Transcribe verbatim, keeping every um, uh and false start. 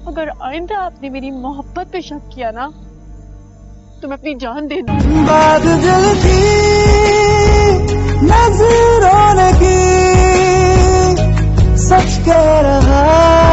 अगर आइंदा आपने मेरी मोहब्बत पे शक किया ना तो मैं अपनी जान दे दूंगी। बात दिल की नजरों ने की, सच कह रहा